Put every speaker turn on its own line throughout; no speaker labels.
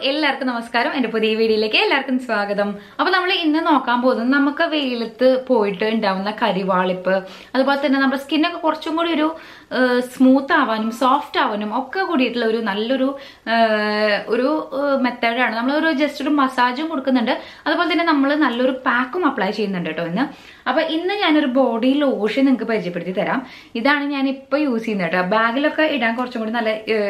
എല്ലാവർക്കും നമസ്കാരം. എൻ്റെ പുതിയ വീഡിയോയിലേക്ക് എല്ലാവർക്കും സ്വാഗതം. അപ്പോൾ നമ്മൾ ഇന്ന് നോക്കാൻ പോകുന്നത് നമുക്ക് വെയിലത്ത് പോയിട്ട് ഉണ്ടാവുന്ന കരിവാളിപ്പ്, അതുപോലെ തന്നെ നമ്മുടെ സ്കിന്നൊക്കെ കുറച്ചും കൂടി ഒരു സ്മൂത്ത് ആവാനും സോഫ്റ്റ് ആവാനും ഒക്കെ കൂടിയിട്ടുള്ള ഒരു നല്ലൊരു ഒരു മെത്തേഡാണ്. നമ്മളൊരു ജസ്റ്റ് ഒരു മസാജും കൊടുക്കുന്നുണ്ട്, അതുപോലെ തന്നെ നമ്മൾ നല്ലൊരു പാക്കും അപ്ലൈ ചെയ്യുന്നുണ്ട് കേട്ടോ ഇന്ന്. അപ്പോൾ ഇന്ന് ഞാനൊരു ബോഡി ലോഷൻ നിങ്ങൾക്ക് പരിചയപ്പെടുത്തി തരാം. ഇതാണ് ഞാൻ ഇപ്പോൾ യൂസ് ചെയ്യുന്നത് കേട്ടോ. ബാഗിലൊക്കെ ഇടാൻ കുറച്ചും കൂടി നല്ല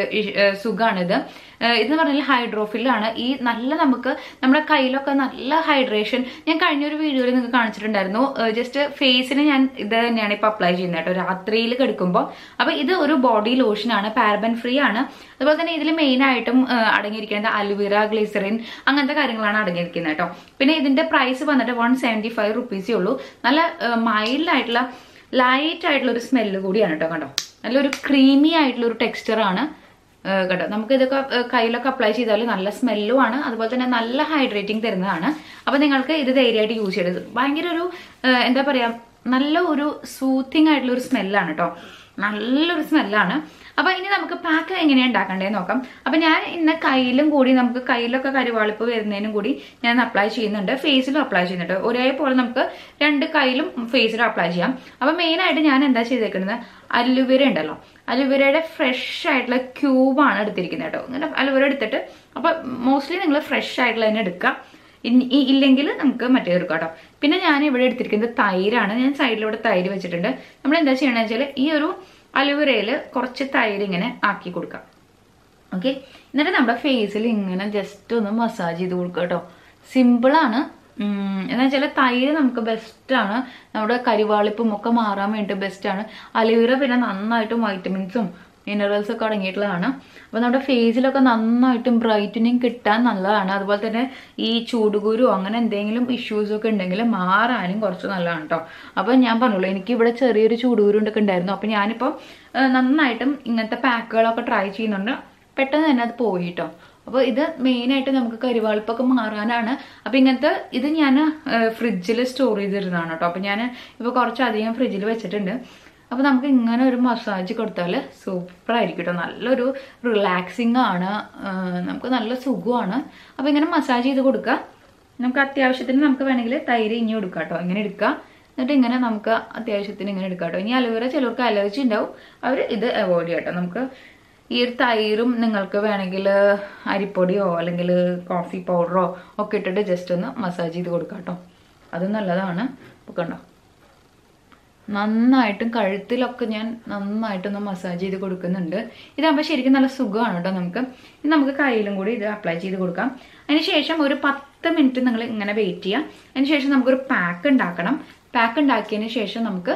സുഖമാണിത്. ഇതെന്ന് പറഞ്ഞാൽ ഹൈഡ്രോഫിലാണ്. ഈ നല്ല നമുക്ക് നമ്മുടെ കയ്യിലൊക്കെ നല്ല ഹൈഡ്രേഷൻ. ഞാൻ കഴിഞ്ഞൊരു വീഡിയോയിൽ നിങ്ങൾക്ക് കാണിച്ചിട്ടുണ്ടായിരുന്നു. ജസ്റ്റ് ഫേസിന് ഞാൻ ഇത് തന്നെയാണ് ഇപ്പൊ അപ്ലൈ ചെയ്യുന്നത് കേട്ടോ, രാത്രിയിൽ കിടക്കുമ്പോൾ. അപ്പൊ ഇത് ഒരു ബോഡി ലോഷനാണ്, പാരബൻ ഫ്രീ ആണ്. അതുപോലെ തന്നെ ഇതിൽ മെയിൻ ആയിട്ടും അടങ്ങിയിരിക്കുന്നത് അലോവേര, ഗ്ലിസറിൻ അങ്ങനത്തെ കാര്യങ്ങളാണ് അടങ്ങിയിരിക്കുന്നത് കേട്ടോ. പിന്നെ ഇതിന്റെ പ്രൈസ് വന്നിട്ട് 175 റുപ്പീസേ ഉള്ളൂ. നല്ല മൈൽഡ് ആയിട്ടുള്ള ലൈറ്റ് ആയിട്ടുള്ള ഒരു സ്മെല്ല് കൂടിയാണ് കേട്ടോ. കണ്ടോ, നല്ലൊരു ക്രീമി ആയിട്ടുള്ള ഒരു ടെക്സ്ചറാണ് കേട്ടോ. നമുക്ക് ഇതൊക്കെ കയ്യിലൊക്കെ അപ്ലൈ ചെയ്താൽ നല്ല സ്മെല്ലും ആണ്, അതുപോലെ തന്നെ നല്ല ഹൈഡ്രേറ്റിംഗ് തരുന്നതാണ്. അപ്പൊ നിങ്ങൾക്ക് ഇത് ധൈര്യമായിട്ട് യൂസ് ചെയ്യരുത്. ഭയങ്കര ഒരു എന്താ പറയാ, നല്ല ഒരു സൂത്തിങ് ആയിട്ടുള്ള ഒരു സ്മെല്ലാണ് കേട്ടോ, നല്ലൊരു സ്മെല്ലാണ്. അപ്പൊ ഇനി നമുക്ക് പാക്ക് എങ്ങനെയാണ് ഉണ്ടാക്കേണ്ടതെന്ന് നോക്കാം. അപ്പൊ ഞാൻ ഇന്ന് കയ്യിലും കൂടി, നമുക്ക് കയ്യിലൊക്കെ കരിവാളിപ്പ് വരുന്നതിനും കൂടി ഞാൻ അപ്ലൈ ചെയ്യുന്നുണ്ട്, ഫേസിലും അപ്ലൈ ചെയ്യുന്നുണ്ട്. ഒരേപോലെ നമുക്ക് രണ്ട് കയ്യിലും ഫേസിലും അപ്ലൈ ചെയ്യാം. അപ്പൊ മെയിൻ ആയിട്ട് ഞാൻ എന്താ ചെയ്തേക്കുന്നത്, അലോവേര ഉണ്ടല്ലോ, അലോവേരയുടെ ഫ്രഷ് ആയിട്ടുള്ള ക്യൂബാണ് എടുത്തിരിക്കുന്നത് കേട്ടോ. ഇങ്ങനെ അലോവേര എടുത്തിട്ട്, അപ്പൊ മോസ്റ്റ്ലി നിങ്ങൾ ഫ്രഷ് ആയിട്ടുള്ള തന്നെ എടുക്കാം, ഇല്ലെങ്കിൽ നമുക്ക് മറ്റേ എടുക്കാം കേട്ടോ. പിന്നെ ഞാൻ ഇവിടെ എടുത്തിരിക്കുന്നത് തൈരാണ്. ഞാൻ സൈഡിലൂടെ തൈര് വെച്ചിട്ടുണ്ട്. നമ്മൾ എന്താ ചെയ്യണമെന്ന് വെച്ചാൽ ഈ ഒരു അലോവേരയിൽ കുറച്ച് തൈര് ഇങ്ങനെ ആക്കി കൊടുക്കാം. ഓക്കെ, എന്നിട്ട് നമ്മുടെ ഫേസിൽ ഇങ്ങനെ ജസ്റ്റ് ഒന്ന് മസാജ് ചെയ്ത് കൊടുക്കുക കേട്ടോ. സിമ്പിളാണ്. എന്താ വെച്ചാൽ തൈര് നമുക്ക് ബെസ്റ്റാണ്, നമ്മുടെ കരിവാളിപ്പും ഒക്കെ മാറാൻ വേണ്ടി ബെസ്റ്റാണ്. അലോവേര പിന്നെ നന്നായിട്ടും വൈറ്റമിൻസും മിനറൽസ് ഒക്കെ അടങ്ങിയിട്ടുള്ളതാണ്. അപ്പൊ നമ്മുടെ ഫേസിലൊക്കെ നന്നായിട്ടും ബ്രൈറ്റനിങ് കിട്ടാൻ നല്ലതാണ്. അതുപോലെ തന്നെ ഈ ചൂടുകുരു അങ്ങനെ എന്തെങ്കിലും ഇഷ്യൂസ് ഒക്കെ ഉണ്ടെങ്കിൽ മാറാനും കുറച്ച് നല്ലതാണ് കേട്ടോ. അപ്പൊ ഞാൻ പറഞ്ഞോളൂ, എനിക്ക് ഇവിടെ ചെറിയൊരു ചൂടുകുരു ഒക്കെ ഉണ്ടായിരുന്നു. അപ്പൊ ഞാനിപ്പോൾ നന്നായിട്ടും ഇങ്ങനത്തെ പാക്കുകളൊക്കെ ട്രൈ ചെയ്യുന്നുണ്ട്. പെട്ടെന്ന് തന്നെ അത് പോയി കേട്ടോ. അപ്പോൾ ഇത് മെയിനായിട്ട് നമുക്ക് കരിവാളിപ്പൊക്കെ മാറാനാണ്. അപ്പം ഇങ്ങനത്തെ ഇത് ഞാൻ ഫ്രിഡ്ജിൽ സ്റ്റോർ ചെയ്തിരുന്നതാണ് കേട്ടോ. അപ്പം ഞാൻ ഇപ്പോൾ കുറച്ചധികം ഫ്രിഡ്ജിൽ വെച്ചിട്ടുണ്ട്. അപ്പോൾ നമുക്ക് ഇങ്ങനെ ഒരു മസാജ് കൊടുത്താൽ സൂപ്പറായിരിക്കും കേട്ടോ. നല്ലൊരു റിലാക്സിങ് ആണ്, നമുക്ക് നല്ല സുഖമാണ്. അപ്പോൾ ഇങ്ങനെ മസാജ് ചെയ്ത് കൊടുക്കുക. നമുക്ക് അത്യാവശ്യത്തിന് നമുക്ക് വേണമെങ്കിൽ തൈര് ഇനി കൊടുക്കാം കേട്ടോ. ഇങ്ങനെ എടുക്കുക, എന്നിട്ട് ഇങ്ങനെ നമുക്ക് അത്യാവശ്യത്തിന് ഇങ്ങനെ എടുക്കാം കേട്ടോ. ഇനി അലോവേര ചിലർക്ക് അലർജി ഉണ്ടാവും, അവർ ഇത് അവോയ്ഡ് ചെയ്യാം കേട്ടോ. നമുക്ക് ഈ ഒരു തൈരും നിങ്ങൾക്ക് വേണമെങ്കിൽ അരിപ്പൊടിയോ അല്ലെങ്കിൽ കോഫി പൗഡറോ ഒക്കെ ഇട്ടിട്ട് ജസ്റ്റ് ഒന്ന് മസാജ് ചെയ്ത് കൊടുക്കാം കേട്ടോ. അത് നല്ലതാണ്. അപ്പോൾ കണ്ടോ, നന്നായിട്ടും കഴുത്തിലൊക്കെ ഞാൻ നന്നായിട്ടൊന്ന് മസാജ് ചെയ്ത് കൊടുക്കുന്നുണ്ട്. ഇതാകുമ്പോൾ ശരിക്കും നല്ല സുഖമാണ് കേട്ടോ. നമുക്ക് കയ്യിലും കൂടി ഇത് അപ്ലൈ ചെയ്ത് കൊടുക്കാം. അതിനുശേഷം ഒരു 10 മിനിറ്റ് നിങ്ങൾ ഇങ്ങനെ വെയിറ്റ് ചെയ്യാം. അതിനുശേഷം നമുക്കൊരു പാക്ക് ഉണ്ടാക്കണം. പാക്ക് ഉണ്ടാക്കിയതിന് ശേഷം നമുക്ക്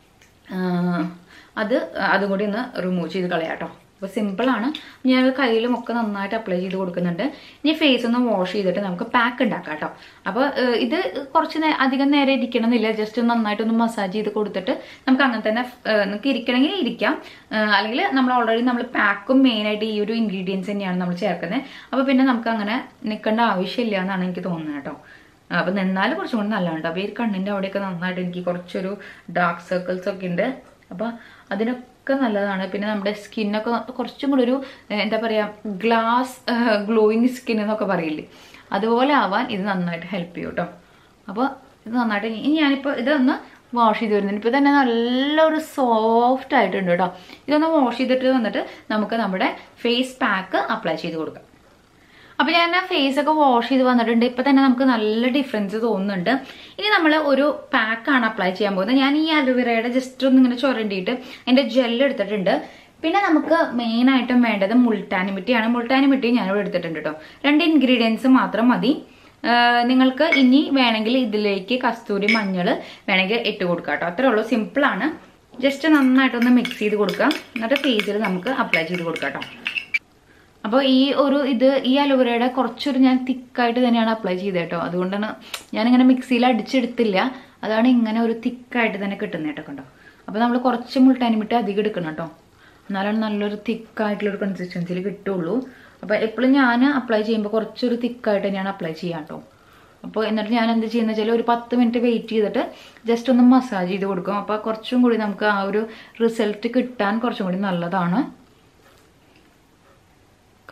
അതും കൂടി ഒന്ന് റിമൂവ് ചെയ്ത് കളയാം കേട്ടോ. അപ്പോൾ സിമ്പിളാണ്. ഞാൻ കയ്യിലും ഒക്കെ നന്നായിട്ട് അപ്ലൈ ചെയ്ത് കൊടുക്കുന്നുണ്ട്. ഇനി ഫേസ് ഒന്ന് വാഷ് ചെയ്തിട്ട് നമുക്ക് പാക്ക് ഉണ്ടാക്കാം കേട്ടോ. അപ്പോൾ ഇത് കുറച്ച് അധികം നേരം ഇരിക്കണമെന്നില്ല, ജസ്റ്റ് നന്നായിട്ടൊന്ന് മസാജ് ചെയ്ത് കൊടുത്തിട്ട് നമുക്ക് അങ്ങനെ തന്നെ നമുക്ക് ഇരിക്കണമെങ്കിൽ ഇരിക്കാം. അല്ലെങ്കിൽ നമ്മൾ പാക്കും മെയിനായിട്ട് ഈ ഒരു ഇൻഗ്രീഡിയൻസ് തന്നെയാണ് നമ്മൾ ചേർക്കുന്നത്. അപ്പോൾ പിന്നെ നമുക്ക് അങ്ങനെ നിൽക്കേണ്ട ആവശ്യമില്ല എന്നാണ് എനിക്ക് തോന്നുന്നത് കേട്ടോ. അപ്പൊ നിന്നാലും കുറച്ചും കൂടി നല്ലതാണ്. അപ്പൊ ഈ കണ്ണിന്റെ അവിടെയൊക്കെ നന്നായിട്ട് എനിക്ക് കുറച്ചൊരു ഡാർക്ക് സർക്കിൾസ് ഒക്കെ ഉണ്ട്. അപ്പൊ അതിനൊക്കെ നല്ലതാണ്. പിന്നെ നമ്മുടെ സ്കിന്നൊക്കെ കുറച്ചും കൂടി ഒരു എന്താ പറയാ, ഗ്ലാസ് ഗ്ലോയിങ് സ്കിൻ എന്നൊക്കെ പറയില്ലേ, അതുപോലെ ആവാൻ ഇത് നന്നായിട്ട് ഹെൽപ്പ് ചെയ്യും കേട്ടോ. അപ്പോൾ ഇത് നന്നായിട്ട് ഇനി ഞാനിപ്പോൾ ഇതൊന്ന് വാഷ് ചെയ്ത് വരുന്നുണ്ട്. ഇപ്പോൾ തന്നെ നല്ലൊരു സോഫ്റ്റ് ആയിട്ടുണ്ട് കേട്ടോ. ഇതൊന്ന് വാഷ് ചെയ്തിട്ട് വന്നിട്ട് നമുക്ക് നമ്മുടെ ഫേസ് പാക്ക് അപ്ലൈ ചെയ്ത് കൊടുക്കാം. അപ്പൊ ഞാൻ ഫേസ് ഒക്കെ വാഷ് ചെയ്ത് വന്നിട്ടുണ്ട്. ഇപ്പൊ തന്നെ നമുക്ക് നല്ല ഡിഫറൻസ് തോന്നുന്നുണ്ട്. ഇനി നമ്മൾ ഒരു പാക്കാണ് അപ്ലൈ ചെയ്യാൻ പോകുന്നത്. ഞാൻ ഈ അലോവേരയുടെ ജസ്റ്റ് ഒന്ന് ഇങ്ങനെ ചുരണ്ടിയിട്ട് അതിന്റെ ജെല്ല് എടുത്തിട്ടുണ്ട്. പിന്നെ നമുക്ക് മെയിൻ ആയിട്ടും വേണ്ടത് മുൾട്ടാനിമിറ്റിയാണ്. മുൾട്ടാനിമിറ്റി ഞാനിവിടെ എടുത്തിട്ടുണ്ട് കേട്ടോ. 2 ഇൻഗ്രീഡിയൻസ് മാത്രം മതി. നിങ്ങൾക്ക് ഇനി വേണമെങ്കിൽ ഇതിലേക്ക് കസ്തൂരി മഞ്ഞൾ വേണമെങ്കിൽ ഇട്ട് കൊടുക്കാം കേട്ടോ. അത്രേ ഉള്ളൂ, സിമ്പിളാണ്. ജസ്റ്റ് നന്നായിട്ടൊന്ന് മിക്സ് ചെയ്ത് കൊടുക്കാം, എന്നിട്ട് ഫേസിൽ നമുക്ക് അപ്ലൈ ചെയ്ത് കൊടുക്കാം കേട്ടോ. അപ്പോൾ ഈ അലോവേരയുടെ കുറച്ചൊരു ഞാൻ തിക്കായിട്ട് തന്നെയാണ് അപ്ലൈ ചെയ്തത് കേട്ടോ. അതുകൊണ്ടാണ് ഞാനിങ്ങനെ മിക്സിയിൽ അടിച്ചെടുത്തില്ല, അതാണ് ഇങ്ങനെ ഒരു തിക്കായിട്ട് തന്നെ കിട്ടുന്നത് കേട്ടോ. കണ്ടോ, അപ്പോൾ നമ്മൾ കുറച്ച് മുൾട്ടാനിമിട്ടി അധികം എടുക്കണം കേട്ടോ, എന്നാലാണ് നല്ലൊരു തിക്കായിട്ടുള്ളൊരു കൺസിസ്റ്റൻസിയിൽ കിട്ടുള്ളൂ. അപ്പോൾ എപ്പോഴും ഞാൻ അപ്ലൈ ചെയ്യുമ്പോൾ കുറച്ചൊരു തിക്കായിട്ട് തന്നെയാണ് അപ്ലൈ ചെയ്യാം കേട്ടോ. അപ്പോൾ എന്നിട്ട് ഞാൻ എന്ത് ചെയ്യുന്നത് വെച്ചാൽ ഒരു 10 മിനിറ്റ് വെയിറ്റ് ചെയ്തിട്ട് ജസ്റ്റ് ഒന്ന് മസാജ് ചെയ്ത് കൊടുക്കും. അപ്പോൾ കുറച്ചും കൂടി നമുക്ക് ആ ഒരു റിസൾട്ട് കിട്ടാൻ കുറച്ചും കൂടി നല്ലതാണ്.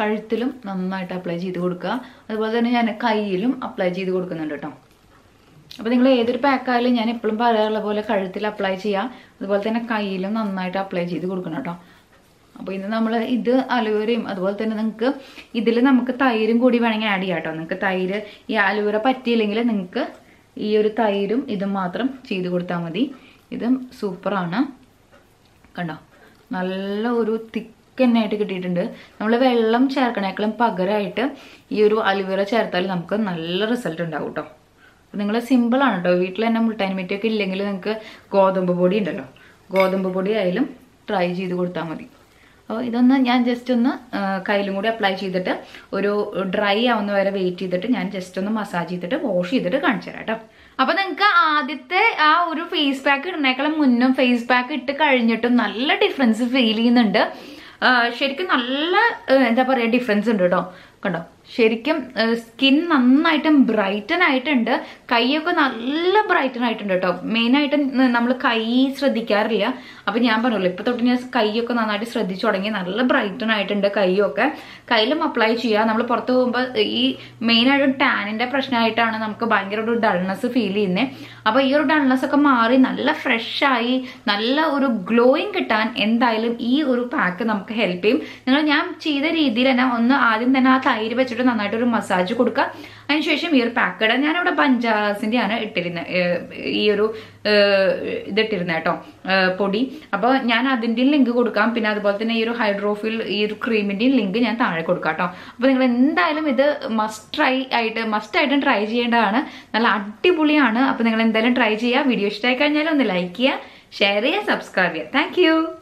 കഴുത്തിലും നന്നായിട്ട് അപ്ലൈ ചെയ്ത് കൊടുക്കുക. അതുപോലെ തന്നെ ഞാൻ കയ്യിലും അപ്ലൈ ചെയ്ത് കൊടുക്കുന്നുണ്ട് കേട്ടോ. അപ്പോൾ നിങ്ങൾ ഏതൊരു പാക്കായാലും ഞാൻ എപ്പോഴും പറയാറുള്ള പോലെ കഴുത്തിൽ അപ്ലൈ ചെയ്യുക, അതുപോലെ തന്നെ കയ്യിലും നന്നായിട്ട് അപ്ലൈ ചെയ്ത് കൊടുക്കണം കേട്ടോ. അപ്പോൾ ഇന്ന് നമ്മൾ ഇത് അലോവേരയും അതുപോലെ തന്നെ നിങ്ങൾക്ക് ഇതിൽ നമുക്ക് തൈരും കൂടി വേണമെങ്കിൽ ആഡ് ചെയ്യാം കേട്ടോ. നിങ്ങൾക്ക് തൈര് ഈ അലോവേര പറ്റിയില്ലെങ്കിൽ നിങ്ങൾക്ക് ഈ ഒരു തൈരും ഇതും മാത്രം ചെയ്ത് കൊടുത്താൽ മതി. ഇതും സൂപ്പറാണ് കണ്ടോ, നല്ല ഒരു തിക്കന്നായിട്ട് കിട്ടിയിട്ടുണ്ട്. നമ്മൾ വെള്ളം ചേർക്കണേക്കാളും പകരമായിട്ട് ഈ ഒരു അലോവേര ചേർത്താൽ നമുക്ക് നല്ല റിസൾട്ട് ഉണ്ടാവും കേട്ടോ. നിങ്ങൾ സിമ്പിളാണ് കേട്ടോ. വീട്ടിൽ തന്നെ മുൾട്ടാനിമേറ്റൊക്കെ ഇല്ലെങ്കിൽ നിങ്ങൾക്ക് ഗോതമ്പ് പൊടി ഉണ്ടല്ലോ, ഗോതമ്പ് പൊടി ആയാലും ട്രൈ ചെയ്ത് കൊടുത്താൽ മതി. അപ്പോൾ ഇതൊന്ന് ഞാൻ ജസ്റ്റ് ഒന്ന് കയ്യിലും കൂടി അപ്ലൈ ചെയ്തിട്ട് ഒരു ഡ്രൈ ആവുന്ന വരെ വെയിറ്റ് ചെയ്തിട്ട് ഞാൻ ജസ്റ്റ് ഒന്ന് മസാജ് ചെയ്തിട്ട് വാഷ് ചെയ്തിട്ട് കാണിച്ചു തരാം കേട്ടോ. അപ്പൊ നിങ്ങൾക്ക് ആദ്യത്തെ ആ ഒരു ഫേസ് പാക്ക് ഇടുന്നേക്കാളും മുന്നും ഫേസ് പാക്ക് ഇട്ട് കഴിഞ്ഞിട്ടും നല്ല ഡിഫറൻസ് ഫീൽ ചെയ്യുന്നുണ്ട്. ശരിക്കും നല്ല എന്താ പറയുക ഡിഫറൻസ് ഉണ്ട് കേട്ടോ. കണ്ടോ, ശരിക്കും സ്കിൻ നന്നായിട്ടും ബ്രൈറ്റൻ ആയിട്ടുണ്ട്. കൈയൊക്കെ നല്ല ബ്രൈറ്റൻ ആയിട്ടുണ്ട് കേട്ടോ. മെയിനായിട്ട് നമ്മൾ കൈ ശ്രദ്ധിക്കാറില്ല. അപ്പൊ ഞാൻ പറഞ്ഞല്ലോ, ഇപ്പൊ തൊട്ട് ഞാൻ കൈയൊക്കെ നന്നായിട്ട് ശ്രദ്ധിച്ചു തുടങ്ങി. നല്ല ബ്രൈറ്റൻ ആയിട്ടുണ്ട് കൈയൊക്കെ. കയ്യിലും അപ്ലൈ ചെയ്യുക. നമ്മൾ പുറത്ത് പോകുമ്പോൾ ഈ മെയിനായിട്ടും ടാനിന്റെ പ്രശ്നമായിട്ടാണ് നമുക്ക് ഭയങ്കര ഒരു ഡൾനെസ് ഫീൽ ചെയ്യുന്നത്. അപ്പൊ ഈ ഒരു ഡൾനെസ് ഒക്കെ മാറി നല്ല ഫ്രഷ് ആയി നല്ല ഒരു ഗ്ലോയിങ് കിട്ടാൻ എന്തായാലും ഈ ഒരു പാക്ക് നമുക്ക് ഹെൽപ്പ് ചെയ്യും. ഞാൻ ചെയ്ത രീതിയിൽ തന്നെ ഒന്ന് ആദ്യം തന്നെ ആ തൈര് വെച്ചിട്ട് നന്നായിട്ടൊരു മസാജ് കൊടുക്കുക. അതിനുശേഷം ഈ ഒരു പാക്ക് ഇടാം. ഞാനിവിടെ ബഞ്ചാസിന്റെ ആണ് ഇട്ടിരുന്നത്, ഈ ഒരു ഇതിട്ടിരുന്നത് കേട്ടോ, പൊടി. അപ്പോൾ ഞാൻ അതിൻ്റെയും ലിങ്ക് കൊടുക്കാം. പിന്നെ അതുപോലെ തന്നെ ഈ ഒരു ഹൈഡ്രോഫിൽ ഈ ഒരു ക്രീമിന്റെയും ലിങ്ക് ഞാൻ താഴെ കൊടുക്കാം കേട്ടോ. അപ്പോൾ നിങ്ങൾ എന്തായാലും ഇത് മസ്റ്റ് ആയിട്ടും ട്രൈ ചെയ്യേണ്ടതാണ്. നല്ല അടിപൊളിയാണ്. അപ്പോൾ നിങ്ങൾ എന്തായാലും ട്രൈ ചെയ്യുക. വീഡിയോ ഇഷ്ടമായി കഴിഞ്ഞാൽ ഒന്ന് ലൈക്ക് ചെയ്യുക, ഷെയർ ചെയ്യുക, സബ്സ്ക്രൈബ് ചെയ്യുക. താങ്ക്